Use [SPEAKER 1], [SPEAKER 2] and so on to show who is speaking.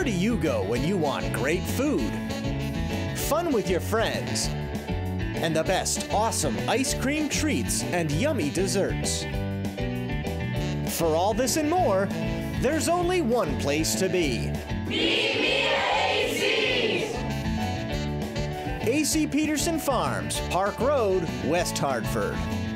[SPEAKER 1] do you go when you want great food, fun with your friends, and the best awesome ice cream treats and yummy desserts? For all this and more, there's only one place to be.
[SPEAKER 2] Meet me at AC's!
[SPEAKER 1] AC Petersen Farms, Park Road, West Hartford.